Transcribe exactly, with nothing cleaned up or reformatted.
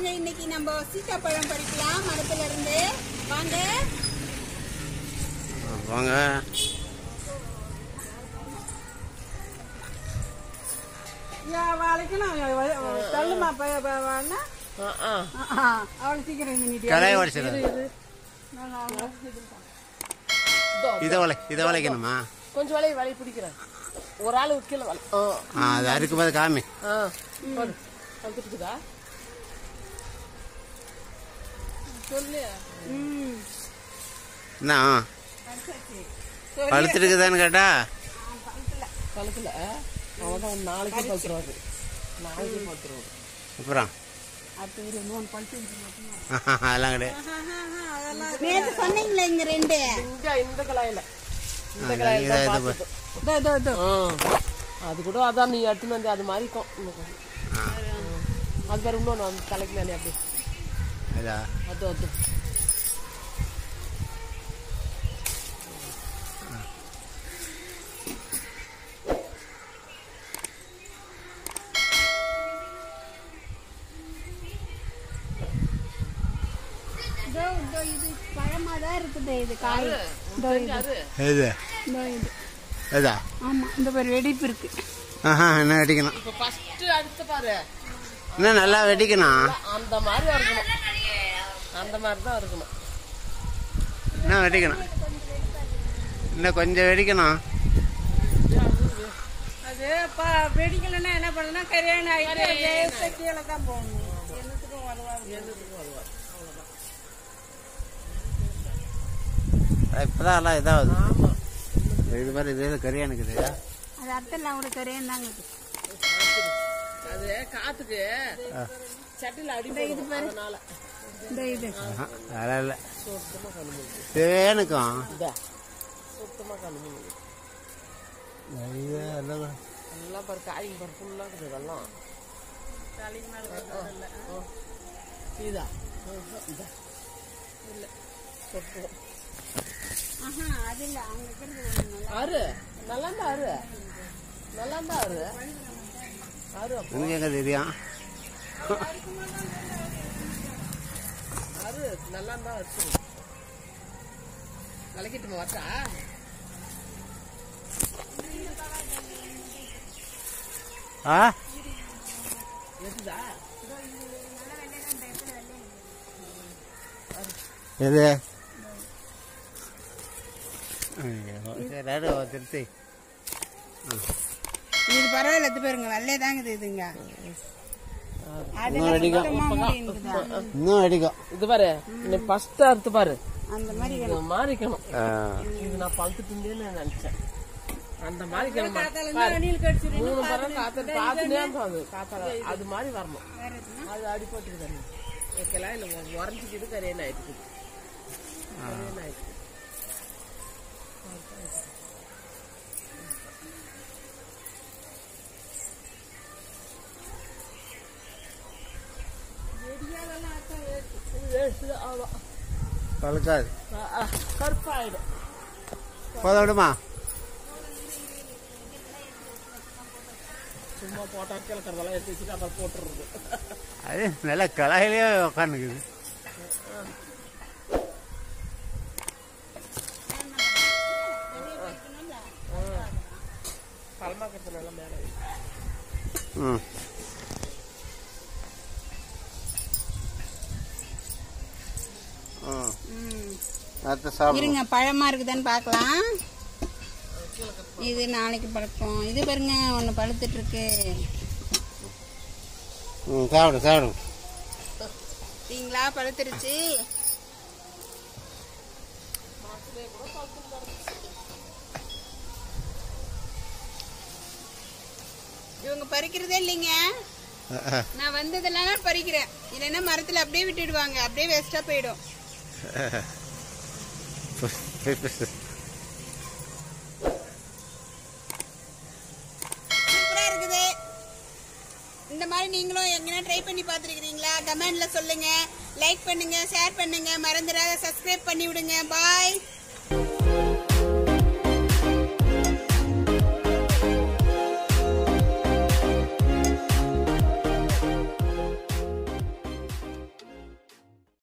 வாங்க இன்னைக்கு நம்ம சீத்தாப்பழம் பறிக்கலாம் மரத்துல இருந்து. வாங்க வாங்க. அவ்வளவு சீக்கிரம் இதை வளை இதை வளைக்கணுமா? கொஞ்சம் வளைய வளைய பிடிக்கிறேன். ஒரு ஆளு கீழே வளை. அது அறுக்கும் போது காமி. வந்துட்டுதா சொல்லு. என்ன பழுத்துருக்குதான்னு கேட்டா பழுக்கல. அவதான் நாளைக்கு பழுத்துருவாரு. நாளைக்கு பழுத்துருவாரு. அப்புறம் அதெல்லாம் கிடையாது. சொன்னீங்களே இங்க ரெண்டு இந்த கலாயில இந்த கலாயில அது கூட அதான் நீ எடுத்துன்னு வந்து அது மாதிரி இருக்கும். அது பேர் இன்னொன்று அந்த தலைக்கு மேலே அப்படி அது அது இது பழமாதான் இருக்குது. இது காய் ஆமா இந்த ஒரு வெடிப்பு இருக்கு. என்ன வெடிக்கணும்? இப்போ ஃபர்ஸ்ட் அடுத்து பாரு. இன்னும் நல்லா வெடிக்கணும். அந்த மாதிரி இருக்கணும். அந்த மாதிரி தான் இருக்கணும். இன்னும் வெடிக்கணும். இன்னும் கொஞ்சம் வெடிக்கணும். அது வெடிக்கலன்னா என்ன பண்ணணும்னா கரையான ஆயிட்டு கீழே தான் போகணும். என்னத்துக்கும் வருவாங்க. என்னத்துக்கும் வருவாங்க. இப்பதான் எல்லாம் இதாகுது. இது மாதிரி இது கரியான் இருக்குது. அது அத்தெல்லாம் கூட கரையான் தாங்க. அது காத்துக்கு சட்டில அடிப்படை இது பாருனால இந்த இது அதெல்லாம் இல்லை. தேனுக்கும் சுத்தமா கழுவு. எல்லாம் பாரு காய்ங்க பாரு ஃபுல்லா இருக்குது. இதெல்லாம் இதா இதா இல்லை சொத்து அது இல்ல அவங்க இருக்கிறது அரு நல்லாண்டா அரு நல்லாண்டா அரு அரு எனக்கு எங்க தெரியும். அரு நல்லாண்டா வச்சு விளக்கிட்டு வச்சா ஆ எதுதா எது திருத்தி இது பரவாயில்ல. இது பாருங்க வெள்ளையே தாங்க இதுங்க. இன்னும் வெடிக்கும். இது பாரு ஃபர்ஸ்ட் அறுத்து பாரு. அந்த மாதிரி மாறிக்கணும். இது நான் பழுத்துட்டு நினைச்சேன். அந்த மாதிரி மூணு பரம் காத்து காத்துனே காத்தா அது மாதிரி வரணும். அது அடிப்பட்டு தண்ணி வைக்கலாம். இல்லை உடஞ்சிக்கிட்டு கரையன் ஆயிட்டு கரையன் ஆயிட்டு பழுக்காது. கருப்பாயிடும். போத விடுமா? சும்மா போட்டா கிழக்கிறதெல்லாம் எடுத்து வச்சுட்டு அப்புறம் போட்டுருது. அது நல்லா கலாயிலே உக்காந்துக்குது. பழமாக்கிறது நல்லா மேலே. ம் இருங்க பழமா இருக்குதான்னு பாக்கலாம். இது நாளைக்கு பழுக்கும். இது பாருங்க ஒண்ணு பழுத்துட்டு இருக்கு. சாப்பிடும் சாப்பிடும். சரிங்களா பழுத்துருச்சு. இவங்க பறிக்கிறதே இல்லைங்க. நான் வந்ததெல்லாம் பறிக்கிறேன். இல்லைன்னா மரத்துல அப்படியே விட்டுடுவாங்க. அப்படியே வேஸ்டா போயிடும். சூப்பரா இருக்குது. இந்த மாதிரி நீங்களும் எங்கன்னா ட்ரை பண்ணி பார்த்துருக்கீங்களா? கமெண்ட்ல சொல்லுங்க. லைக் பண்ணுங்க, ஷேர் பண்ணுங்க, மறந்துடாத சப்ஸ்கிரைப் பண்ணி விடுங்க. பாய்.